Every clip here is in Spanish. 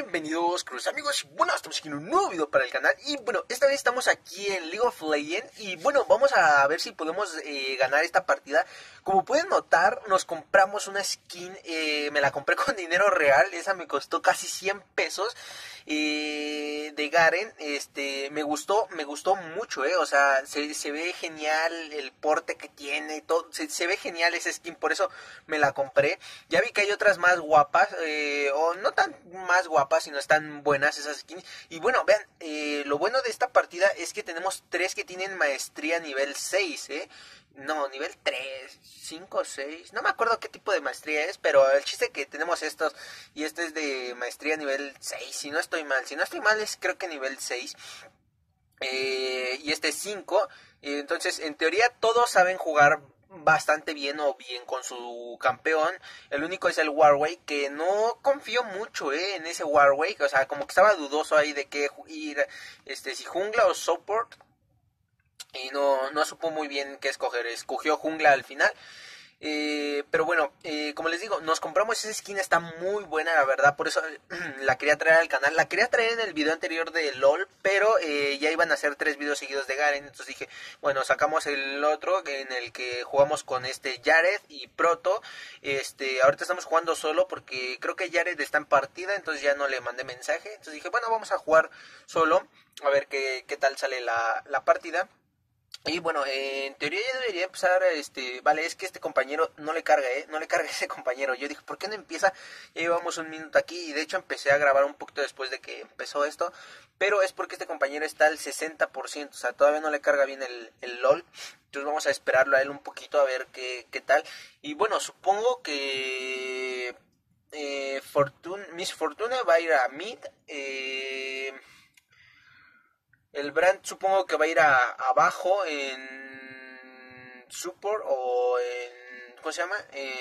Bienvenidos, queridos amigos. Bueno, estamos aquí en un nuevo video para el canal. Y bueno, esta vez estamos aquí en League of Legends. Y bueno, vamos a ver si podemos ganar esta partida. Como pueden notar, nos compramos una skin. Me la compré con dinero real. Esa me costó casi 100 pesos. De Garen. Me gustó mucho, o sea, se ve genial el porte que tiene y todo. Se ve genial esa skin, por eso me la compré. Ya vi que hay otras más guapas, o no tan más guapas, sino están buenas esas skins. Y bueno, vean, lo bueno de esta partida es que tenemos 3 que tienen maestría nivel 6, no, nivel 3, 5, 6, no me acuerdo qué tipo de maestría es, pero el chiste es que tenemos estos, y este es de maestría nivel 6, si no estoy mal es creo que nivel 6, y este es 5, entonces en teoría todos saben jugar bastante bien o bien con su campeón. El único es el Warwick, que no confío mucho en ese Warwick, o sea, como que estaba dudoso ahí de qué ir, si jungla o support. Y no supo muy bien qué escoger. Escogió jungla al final. Pero bueno, como les digo, nos compramos esa skin, está muy buena la verdad, por eso la quería traer al canal. La quería traer en el video anterior de LOL, pero ya iban a hacer 3 videos seguidos de Garen. Entonces dije, bueno, sacamos el otro en el que jugamos con Jared y Proto. Ahorita estamos jugando solo porque creo que Jared está en partida, entonces ya no le mandé mensaje. Entonces dije, bueno, vamos a jugar solo, a ver qué tal sale la partida. Y bueno, en teoría ya debería empezar, vale, es que este compañero no le carga, no le carga ese compañero. Yo dije, ¿por qué no empieza? Ya llevamos un minuto aquí y de hecho empecé a grabar un poquito después de que empezó esto. Pero es porque este compañero está al 60%, o sea, todavía no le carga bien el LOL. Entonces vamos a esperarlo a él un poquito a ver qué tal. Y bueno, supongo que Miss Fortuna va a ir a mid, el Brand supongo que va a ir abajo en support o en, ¿cómo se llama?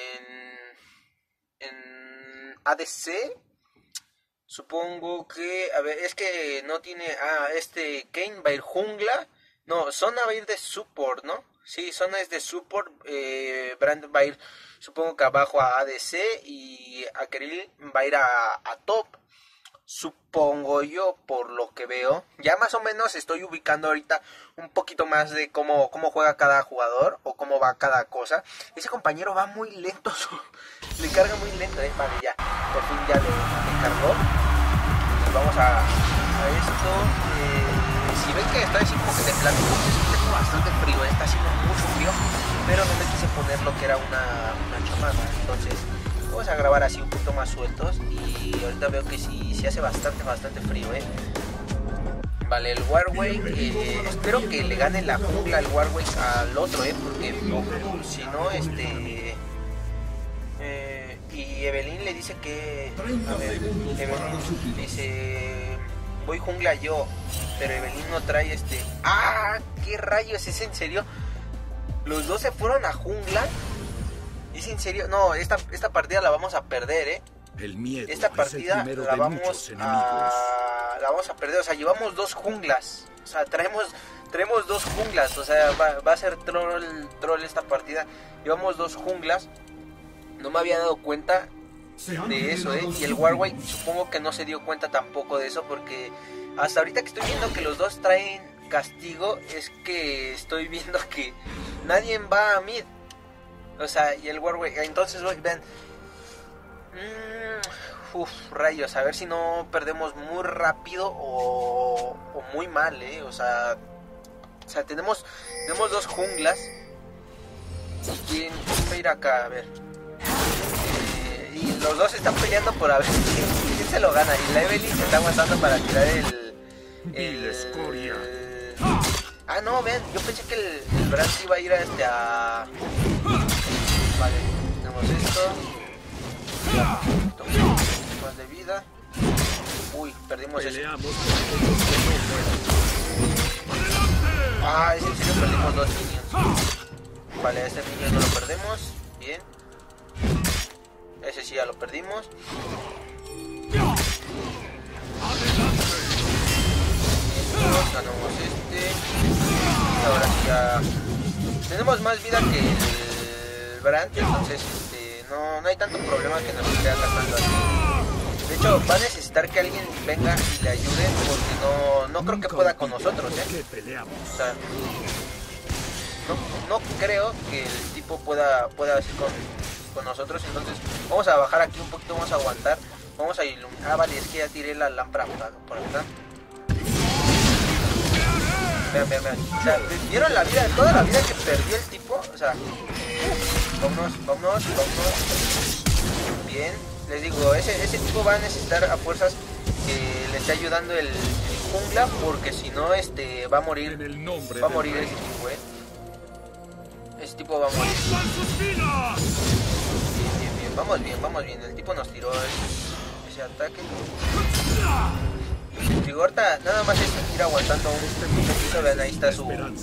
En ADC. Supongo que, a ver, es que no tiene, Kayn va a ir jungla. No, Sona va a ir de support, ¿no? Sí, Sona es de support, Brand va a ir, supongo que abajo a ADC y Akeril va a ir a top. Supongo yo, por lo que veo. Ya más o menos estoy ubicando ahorita un poquito más de cómo juega cada jugador o cómo va cada cosa. Ese compañero va muy lento, le carga muy lento, vale, ya, por fin ya le cargó. Pues vamos a esto. Si ven que está así como que temblando, es bastante frío, está haciendo mucho frío, pero no me quise poner lo que era una chamarra, entonces vamos a grabar así un poquito más sueltos. Y ahorita veo que sí hace bastante frío, Vale, el Warwick, espero que le gane la jungla al Warwick al otro, porque si no, y Evelyn le dice que, a ver, Evelyn dice, voy jungla yo, pero Evelyn no trae ¿qué rayos? ¿Es en serio? Los dos se fueron a jungla. ¿Es en serio? No, esta partida la vamos a perder, El miedo esta partida la vamos a perder, o sea, llevamos 2 junglas. O sea, traemos 2 junglas, o sea, va a ser troll esta partida. Llevamos 2 junglas. No me había dado cuenta de eso, Y el Warwick supongo que no se dio cuenta tampoco de eso, porque hasta ahorita que estoy viendo que los dos traen castigo, es que estoy viendo que nadie va a mid. O sea, y el Warwick, entonces ven, rayos, a ver si no perdemos muy rápido o muy mal, o sea, tenemos 2 junglas. ¿Quién va a ir acá? A ver, y los dos están peleando por a ver quién se lo gana, y la Evelyn se está aguantando para tirar no, ven, yo pensé que el Brand iba a ir a vale, tenemos esto. Más de vida. Uy, perdimos eso. Es en serio, perdimos 2 minions. Vale, este minion no lo perdemos. Bien. Ese sí ya lo perdimos. Ganamos ahora sí ya tenemos más vida que el Brand, entonces no hay tanto problema que nos esté atacando así. De hecho, va a necesitar necesitar que alguien venga y le ayude, porque no creo que pueda con nosotros, o sea, no creo que el tipo pueda así con nosotros. Entonces vamos a bajar aquí un poquito, vamos a aguantar, vamos a iluminar. Ah, vale, es que ya tiré la lámpara por acá. Vean. O sea, ¿vieron la vida, toda la vida que perdió el tipo? O sea, vámonos. Bien, les digo, ese tipo va a necesitar a fuerzas que le esté ayudando el jungla, porque si no, va a morir. Va a morir ese tipo, Ese tipo va a morir. Bien, vamos bien. El tipo nos tiró ese ataque. Digo, ahorita nada más es ir aguantando un poquito. Vean, ahí está su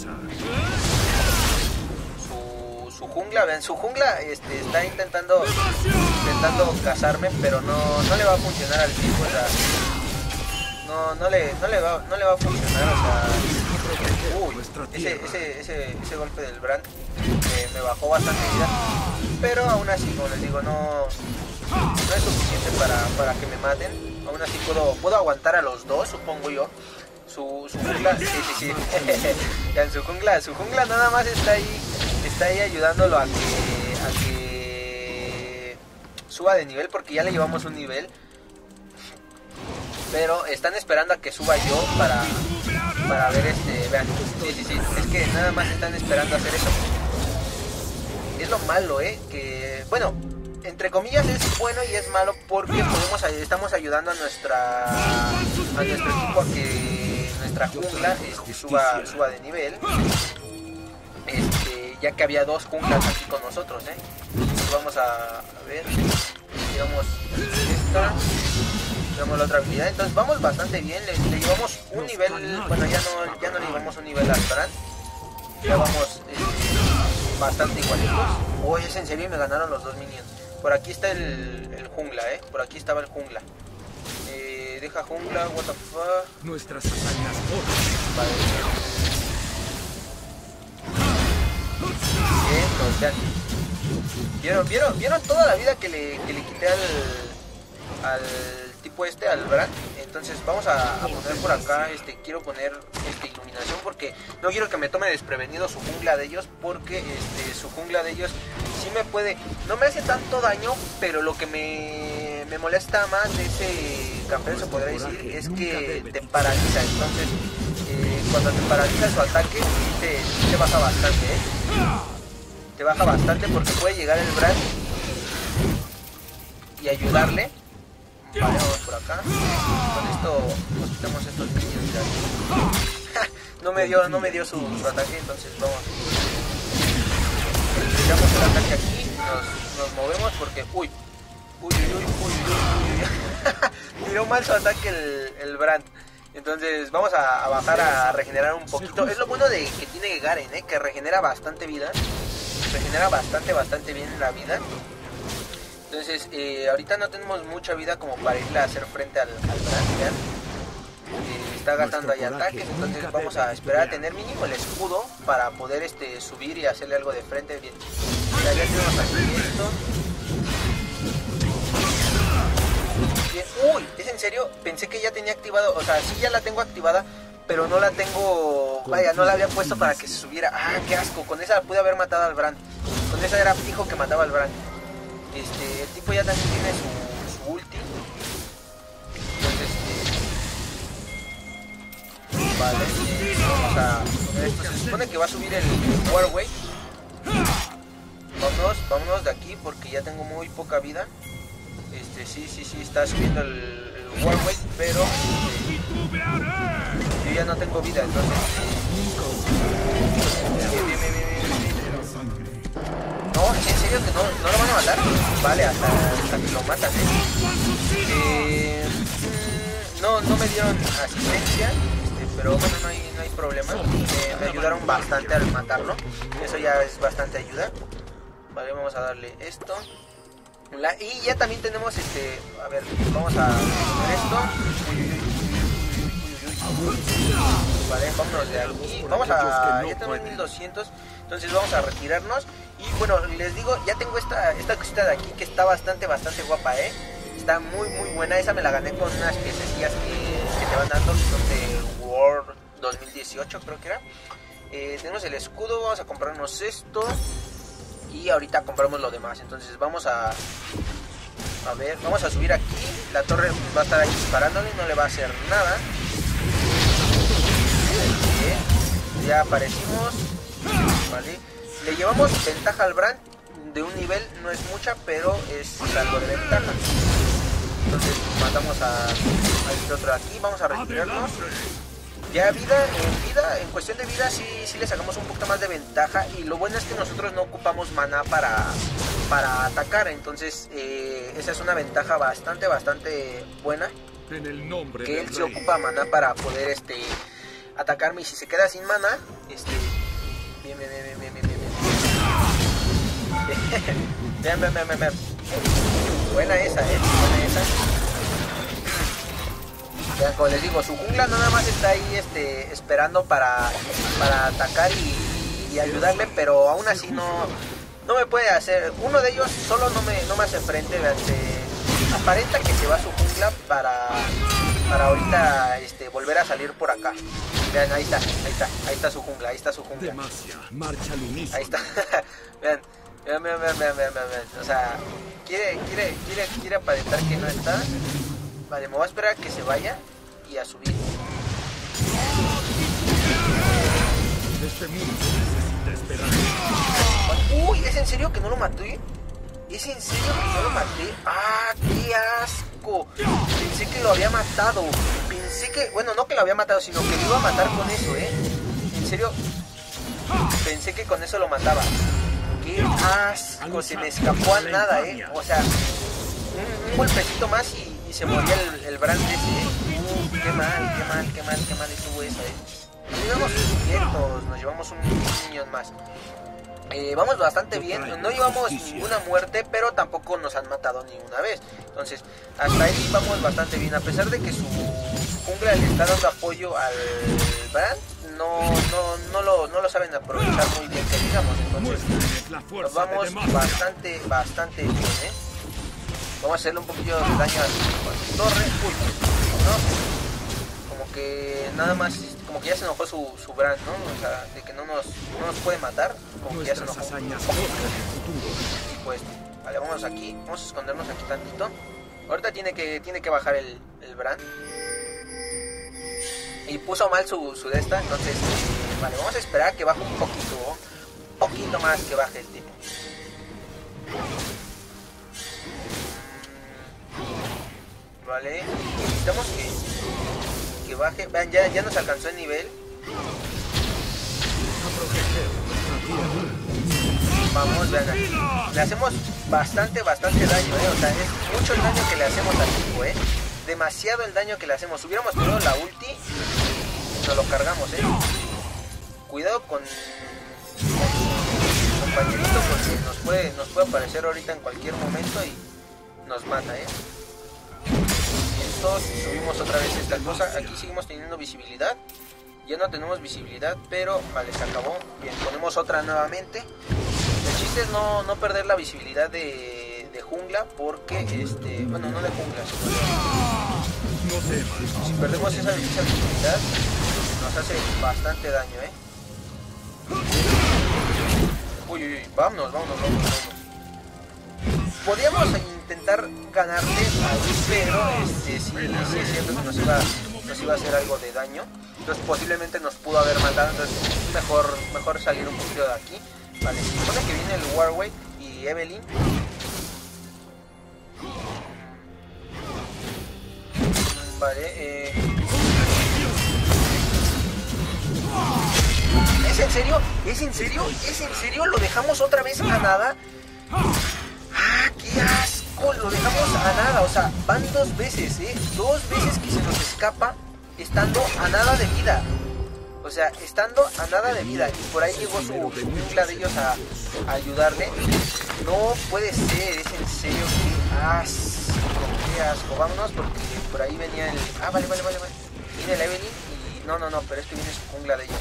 jungla. Vean, su jungla está intentando cazarme, pero no le va a funcionar al tipo. O sea, no le va a funcionar. O sea, uy, ese golpe del Brand me bajó bastante vida, pero aún así, como les digo, no es suficiente para que me maten. Aún así puedo aguantar a los dos, supongo yo. Su jungla, sí. Ya, su jungla nada más está ahí ayudándolo a que suba de nivel, porque ya le llevamos un nivel. Pero están esperando a que suba yo para ver vean, sí, es que nada más están esperando a hacer eso. Es lo malo, que bueno, entre comillas es bueno y es malo, porque estamos ayudando a nuestro equipo a que nuestra jungla suba de nivel, ya que había dos junglas aquí con nosotros, Entonces vamos a ver, digamos esta, digamos la otra habilidad. Entonces vamos bastante bien, le llevamos un nivel, bueno, ya no le llevamos un nivel al Brand, ya vamos bastante igualitos. Oye, es en serio, me ganaron los dos minions. Por aquí está el jungla, por aquí estaba el jungla. Deja jungla, what the fuck. Nuestras hazañas. Vale. Bien, ¿vieron toda la vida que le quité al tipo al Brand? Entonces vamos a poner por acá, quiero poner iluminación, porque no quiero que me tome desprevenido su jungla de ellos, porque su jungla de ellos sí no me hace tanto daño, pero lo que me molesta más de ese campeón, se podría decir, es que te paraliza. Entonces cuando te paraliza su ataque te baja bastante, te baja bastante, porque puede llegar el Brand y ayudarle. Vale, vamos por acá. Con esto nos quitamos estos minions de aquí. no me dio su ataque, entonces vamos. Tiramos el ataque aquí, nos movemos porque uy. Tiró mal su ataque el Brand. Entonces vamos a bajar a regenerar un poquito. Es lo bueno de que tiene Garen, que regenera bastante vida. Regenera bastante bien la vida. Entonces ahorita no tenemos mucha vida como para irle a hacer frente al Brand. Está gastando ahí ataques, entonces vamos a esperar a tener mínimo el escudo para poder subir y hacerle algo de frente. Bien, mira, ya tenemos aquí esto. Bien. Uy, ¿es en serio? Pensé que ya tenía activado, o sea, sí ya la tengo activada, pero no la tengo, vaya, no la había puesto para que se subiera. Ah, qué asco, con esa pude haber matado al Brand. Con esa era fijo que mataba al Brand. El tipo ya también tiene su ulti. Entonces, vale, vamos a poner esto. Se supone que va a subir el Warway. Vámonos de aquí porque ya tengo muy poca vida. Sí, está subiendo el Warway, pero yo ya no tengo vida, entonces bien. No, ¿en serio que no lo van a matar? Vale, hasta que lo matan, no me dieron asistencia, pero bueno, no hay problema. Me ayudaron bastante al matarlo. Eso ya es bastante ayuda. Vale, vamos a darle esto. Y ya también tenemos a ver, vamos a poner esto. Vale, vámonos de aquí. Ya tenemos 1200. Entonces vamos a retirarnos. Y bueno, les digo, ya tengo esta cosita de aquí que está bastante guapa, Está muy buena. Esa me la gané con unas piececillas que te van dando, que son de World 2018 creo que era. Tenemos el escudo, vamos a comprarnos esto y ahorita compramos lo demás. Entonces vamos a ver, vamos a subir aquí. La torre va a estar ahí disparándole, no le va a hacer nada. Ya aparecimos, vale. Le llevamos ventaja al Brand de un nivel, no es mucha, pero es algo de ventaja. Entonces matamos a este otro de aquí, vamos a retirarnos. Ya en cuestión de vida sí le sacamos un poquito más de ventaja, y lo bueno es que nosotros no ocupamos maná para atacar, entonces esa es una ventaja bastante buena, En el nombre que él del se rey. ocupa maná para poder atacarme, y si se queda sin maná, bien. Bien. Buena esa, buena esa. Ya, como les digo, su jungla nada más está ahí esperando para atacar y ayudarle, pero aún así no me puede hacer. Uno de ellos solo no me hace frente. Aparenta que se va a su jungla para ahorita volver a salir por acá. Vean, ahí está su jungla, Demacia, marcha al unísono. Ahí está. Vean. O sea, quiere aparentar que no está. Vale, me voy a esperar a que se vaya y a subir. Este mundo necesita esperanza. Uy, ¿es en serio que no lo maté? ¿Es en serio que no lo maté? ¡Ah, qué asco! Pensé que lo había matado. Bueno, no que lo había matado, sino que lo iba a matar con eso, En serio, pensé que con eso lo mataba. ¡Qué asco! Se me escapó a nada, O sea, un golpecito más y se moría el Brand ese, Qué mal estuvo eso, Nos llevamos un niño más. Vamos bastante bien, no llevamos ninguna muerte, pero tampoco nos han matado ni una vez. Entonces, hasta ahí vamos bastante bien. A pesar de que su jungla le está dando apoyo al Brand, no lo saben aprovechar muy bien, que digamos. Entonces, nos vamos bastante bien, Vamos a hacerle un poquillo de daño a su torre. Uy, ¿no? Como que nada más, como que ya se enojó su Brand, ¿no? O sea, de que no nos puede matar, como que ya se enojó. Y pues, vale, vamos aquí, vamos a escondernos aquí tantito. Ahorita tiene que bajar el Brand. Y puso mal su de esta, entonces, vale, vamos a esperar a que baje un poquito más que baje el tipo. Vale, necesitamos que baje. Vean, ya nos alcanzó el nivel. Vamos, vean aquí. Le hacemos bastante daño, O sea, es mucho el daño que le hacemos al tipo, Demasiado el daño que le hacemos. Si hubiéramos tenido la ulti, nos lo cargamos, Cuidado con compañerito, porque nos puede aparecer ahorita en cualquier momento y nos mata, Subimos otra vez esta cosa. Aquí seguimos teniendo visibilidad. Ya no tenemos visibilidad, pero vale, se acabó. Bien, ponemos otra nuevamente. El chiste es no perder la visibilidad de jungla, porque bueno, no de jungla, sino si perdemos esa visibilidad, nos hace bastante daño, Uy, vámonos. Podríamos intentar ganarle ahí, pero sí es cierto que nos iba a hacer algo de daño. Entonces posiblemente nos pudo haber matado. Entonces mejor salir un poquito de aquí. Vale, se supone que viene el Warwick y Evelyn. Vale, ¿Es en serio? ¿Es en serio? ¿Lo dejamos otra vez a nada? ¡Ah, qué asco! Lo dejamos a nada, o sea, van 2 veces, 2 veces que se nos escapa estando a nada de vida. O sea, estando a nada de vida. Y por ahí llegó su jungla de ellos a ayudarle. No puede ser, es en serio, qué asco. Vámonos, porque por ahí venía el... Ah, vale. Viene el Evelyn y... No, pero es que viene su jungla de ellos.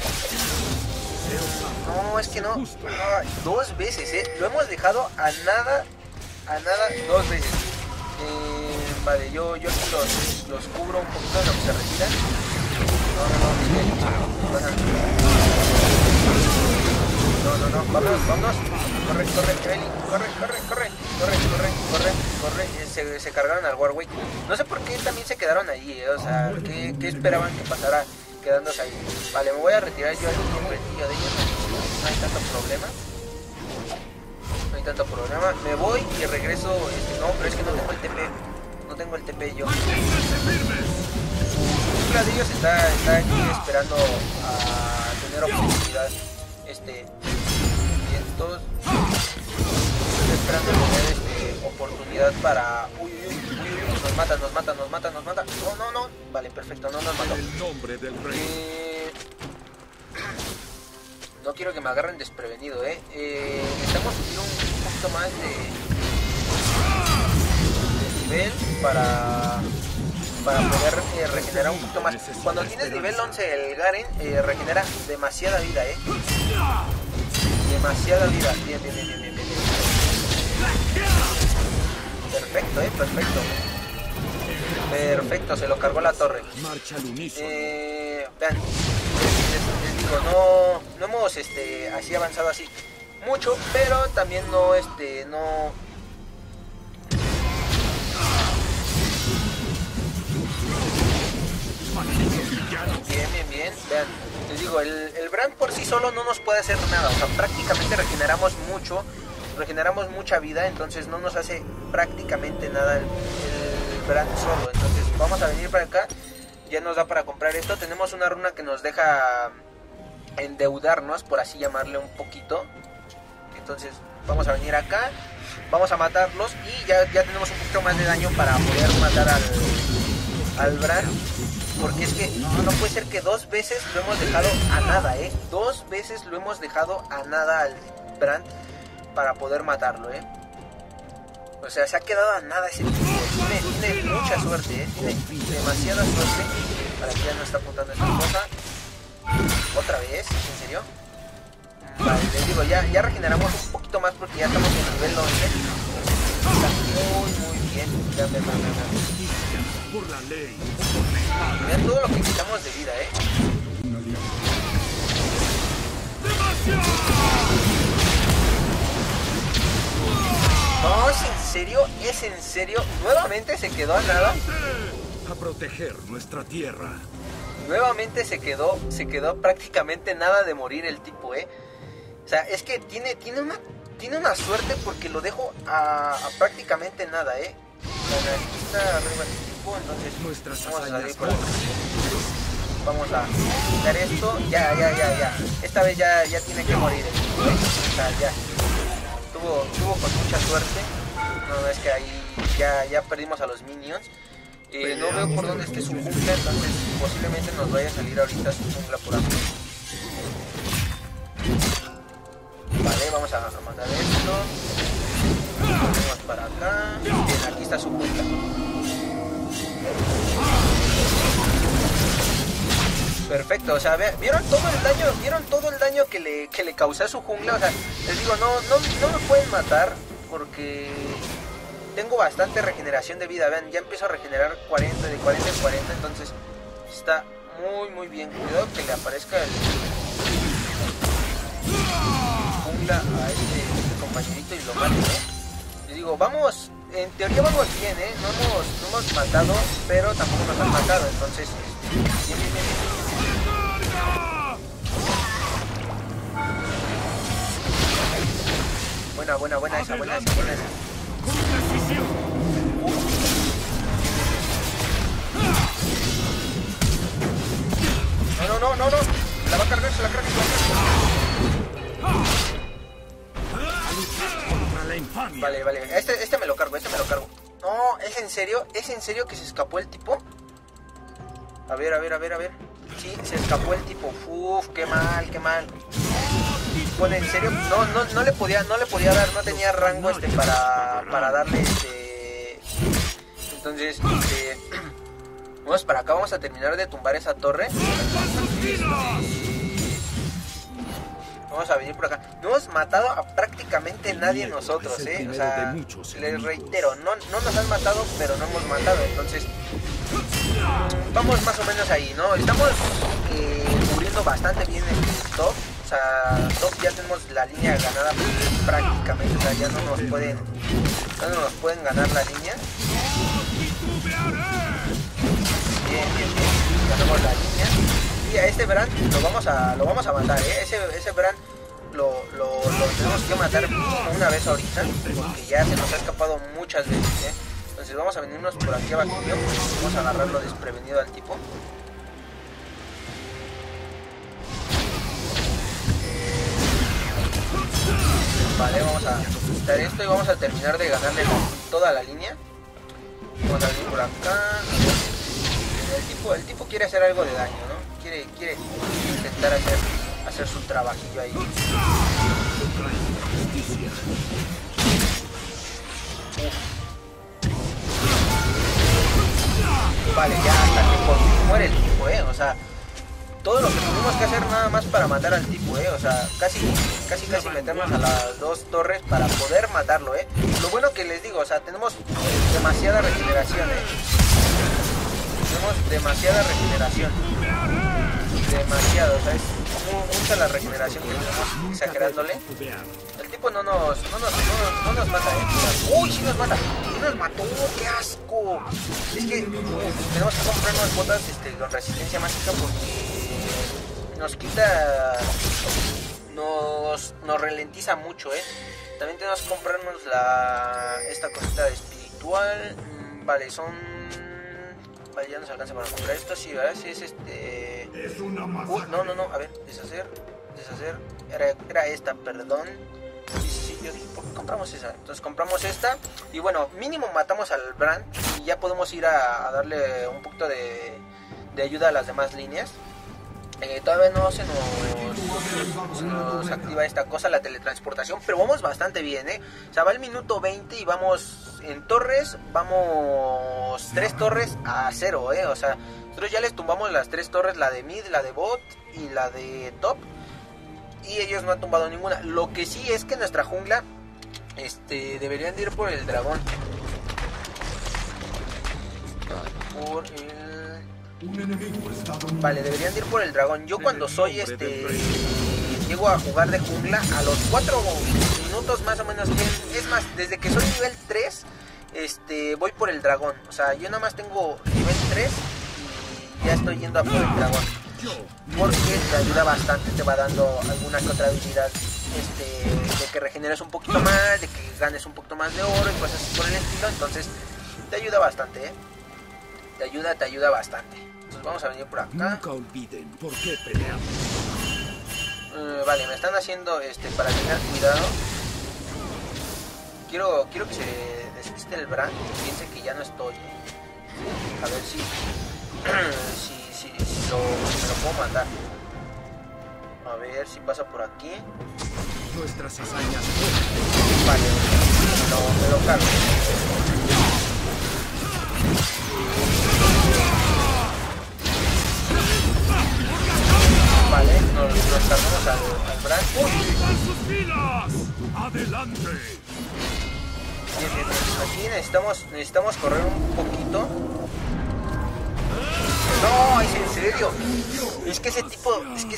No, es que no. 2 veces, Lo hemos dejado a nada 2 veces. Vale, yo aquí los cubro un poquito en lo que se retiran. No, vámonos. Corre, Eli, corre. Se cargaron al Warwick. No sé por qué también se quedaron ahí, o sea, ¿qué esperaban que pasara quedándose ahí? Vale, me voy a retirar yo aquí enfrentillo de ellos. No hay tanto problema. Me voy y regreso. No, pero es que no tengo el TP. No tengo el TP yo. Uno de ellos está aquí esperando a tener oportunidad. Todos están esperando tener oportunidad para. Uy, nos mata. No. Vale, perfecto, no nos mató. El nombre del rey. No quiero que me agarren desprevenido, necesitamos subir un poquito más de nivel para poder regenerar un poquito más. Cuando tienes nivel 11 el Garen regenera demasiada vida, demasiada vida. Bien. Perfecto, se lo cargó la torre. Marcha al unísono. Vean, les digo, no hemos así avanzado así mucho, pero también no. Bien. Vean, les digo, el Brand por sí solo no nos puede hacer nada. O sea, prácticamente regeneramos mucha vida, entonces no nos hace prácticamente nada el Brand solo. Entonces vamos a venir para acá. Ya nos da para comprar esto. Tenemos una runa que nos deja endeudarnos, por así llamarle un poquito. Entonces vamos a venir acá. Vamos a matarlos y ya tenemos un poquito más de daño para poder matar al Brand. Porque es que no puede ser que 2 veces lo hemos dejado a nada, 2 veces lo hemos dejado a nada al Brand para poder matarlo, O sea, se ha quedado a nada ese tipo. Tiene mucha suerte, tiene demasiada suerte. Para que ya no está apuntando esta cosa. ¿Otra vez? ¿En serio? Vale, les digo, ya regeneramos un poquito más porque ya estamos en nivel 11. Está muy bien. Ya me Por la ley. Vean todo lo que quitamos de vida, No, es en serio. Nuevamente se quedó a nada. A proteger nuestra tierra. Nuevamente se quedó prácticamente nada de morir el tipo, O sea, es que tiene una suerte porque lo dejo a prácticamente nada, Bueno, aquí está arriba el tipo, entonces vamos a salir por aquí. Vamos a quitar esto. Ya. Esta vez ya tiene que morir el tipo, O sea, ya. Tuvo con mucha suerte. No, es que ahí ya perdimos a los minions. No veo por dónde esté su jungla, entonces posiblemente nos vaya a salir ahorita su jungla por aquí. Vale, vamos a mandar esto. Vamos para acá. Bien, aquí está su jungla. Perfecto, o sea, ¿vieron todo el daño que le causé a su jungla? O sea, les digo, no me pueden matar porque tengo bastante regeneración de vida. Vean, ya empiezo a regenerar de 40 en 40, entonces está muy bien. Cuidado que le aparezca el jungla a este compañerito y lo mate, Les digo, vamos, en teoría vamos bien, no hemos matado, pero tampoco nos han matado, entonces bien. Buena esa. No. La va a cargar, se la carga. Vale. Este me lo cargo. No, ¿es en serio que se escapó el tipo? A ver. Sí, se escapó el tipo. Uf, qué mal. Bueno, en serio, no le podía dar, no tenía rango para darle Entonces, vamos para acá, vamos a terminar de tumbar esa torre. Vamos a venir por acá. No hemos matado a prácticamente nadie nosotros, O sea, les reitero, no nos han matado, pero no hemos matado. Entonces, vamos más o menos ahí, ¿no? Estamos cubriendo bastante bien el top. O sea, top ya tenemos la línea ganada prácticamente. O sea, ya no nos pueden ganar la línea. Bien. Ganamos la línea. Y a este Brand lo vamos a matar, Ese Brand lo tenemos que matar mínimo una vez ahorita, porque ya se nos ha escapado muchas veces, Entonces vamos a venirnos por aquí abajo, vamos a agarrarlo desprevenido al tipo. Vale, vamos a quitar esto y vamos a terminar de ganarle toda la línea. Vamos a venir por acá. El tipo quiere hacer algo de daño, ¿no? Quiere intentar hacer su trabajillo ahí. Vale, ya hasta que por fin muere el tipo, O sea, todo lo que tuvimos que hacer nada más para matar al tipo, O sea, casi meternos a las dos torres para poder matarlo, Lo bueno que les digo, o sea, tenemos demasiada regeneración, Tenemos demasiada regeneración. Demasiado, o sea, es mucha la regeneración que tenemos, exagerándole. El tipo no nos mata, Uy, sí nos mata. Sí nos mató, qué asco. Es que tenemos que comprar unas botas con resistencia mágica porque nos quita, nos ralentiza mucho, También tenemos que comprarnos esta cosita de espiritual. Vale, Vale, ya nos alcanza para comprar esto, sí, ¿verdad? Sí, es Es una Uy, no, a ver, deshacer. Era esta, perdón. Sí, yo dije, ¿por qué compramos esa? Entonces compramos esta y bueno, mínimo matamos al Brand y ya podemos ir a darle un poquito de ayuda a las demás líneas. Todavía no se nos activa esta cosa, la teletransportación, pero vamos bastante bien, O sea, va el minuto 20 y vamos en torres, vamos 3 torres a 0, O sea, nosotros ya les tumbamos las 3 torres, la de mid, la de bot y la de top, y ellos no han tumbado ninguna. Lo que sí es que nuestra jungla, deberían de ir por el dragón. Vale, deberían de ir por el dragón. Yo cuando soy llego a jugar de jungla a los 4 minutos más o menos. Es más, desde que soy nivel 3 voy por el dragón. O sea, yo nada más tengo nivel 3 y ya estoy yendo a por el dragón, porque te ayuda bastante, te va dando alguna que otra habilidad, de que regeneres un poquito más, de que ganes un poquito más de oro y cosas así por el estilo. Entonces te ayuda bastante, te ayuda bastante. Entonces vamos a venir por acá. Nunca olviden por qué peleamos. Vale, me están haciendo para tener cuidado. Quiero que se despiste el Brand y piense que ya no estoy. A ver si me lo puedo matar. A ver si pasa por aquí. Nuestras hazañas. Vale, me lo cargo. Vale, nos cargamos al Brand. ¡Uy! ¡Adelante! Bien. Aquí necesitamos correr un poquito. No, es en serio. Es que ese tipo,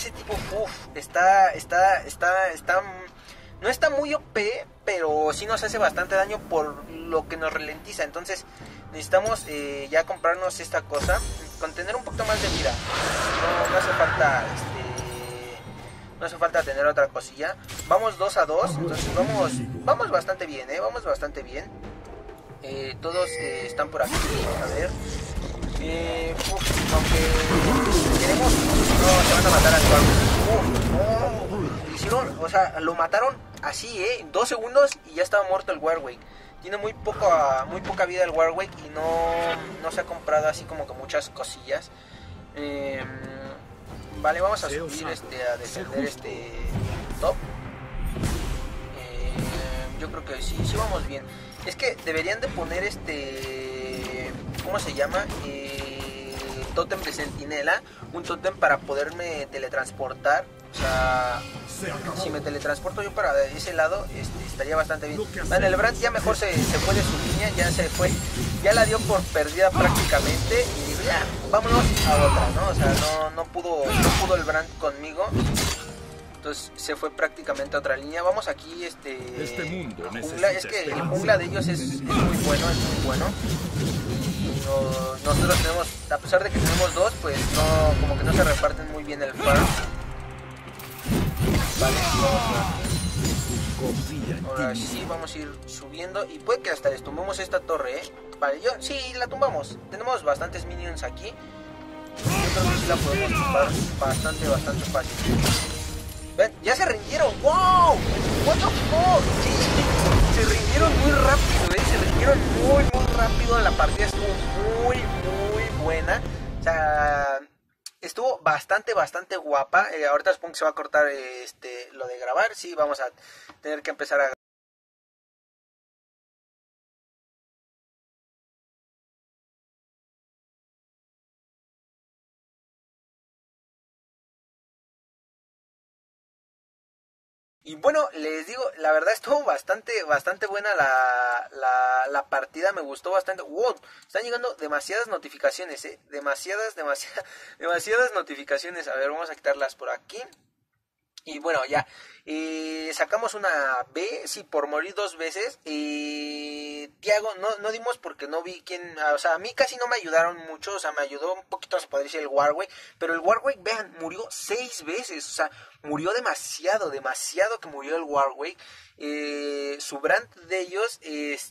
no está muy OP, pero sí nos hace bastante daño por lo que nos ralentiza. Entonces necesitamos ya comprarnos esta cosa, con tener un poquito más de vida. No hace falta no hace falta tener otra cosilla. Vamos 2 a 2, entonces vamos bastante bien, vamos bastante bien. Todos están por aquí, a ver. Aunque queremos, no, se van a matar al Warwick. Hicieron, o sea, lo mataron así, en 2 segundos y ya estaba muerto el Warwick. Tiene muy poca vida el Warwick y no se ha comprado así como que muchas cosillas. Vale, vamos a subir a defender top. Yo creo que sí vamos bien. Es que deberían de poner ¿cómo se llama? Tótem de centinela, un tótem para poderme teletransportar. O sea, si me teletransporto yo para ese lado, estaría bastante bien. Bueno, el Brandt ya mejor se fue de su línea, ya se fue, ya la dio por perdida prácticamente y ya, vámonos a otra, ¿no? O sea, no pudo el Brandt conmigo. Entonces se fue prácticamente a otra línea. Vamos aquí, jungla. Es que el jungla de ellos es muy bueno, es muy bueno. Nosotros tenemos, a pesar de que tenemos dos, pues no, como que no se reparten muy bien el farm. Vale, vamos aquí. Ahora sí, vamos a ir subiendo y puede que hasta les tumbemos esta torre, Vale, sí, la tumbamos. Tenemos bastantes minions aquí. Yo creo que sí la podemos tumbar bastante fácil. Ven, ya se rindieron. ¡Wow! What the fuck. Sí, se rindieron muy rápido, se rindieron muy rápido. La partida estuvo muy buena. O sea, estuvo bastante guapa. Ahorita supongo que se va a cortar lo de grabar. Sí, vamos a tener que empezar a... Y bueno, les digo, la verdad estuvo bastante buena la partida, me gustó bastante. ¡Wow! Están llegando demasiadas notificaciones, demasiadas notificaciones. A ver, vamos a quitarlas por aquí. Y bueno, ya, sacamos una B, sí, por morir 2 veces. Tiago, no dimos porque no vi quién, o sea, a mí casi no me ayudaron mucho, o sea, me ayudó un poquito, se podría decir, el Warwick, pero el Warwick, vean, murió 6 veces, o sea, murió demasiado que murió el Warwick. Su Brandt de ellos,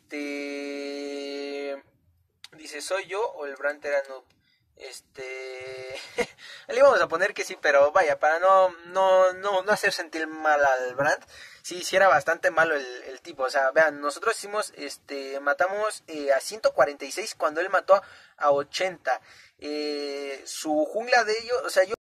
dice, ¿soy yo o el Brandt era noob? Le íbamos a poner que sí, pero vaya, para no hacer sentir mal al Brandt. Sí era bastante malo el tipo. O sea, vean, nosotros hicimos, matamos a 146 cuando él mató a 80. Su jungla de ellos, o sea, yo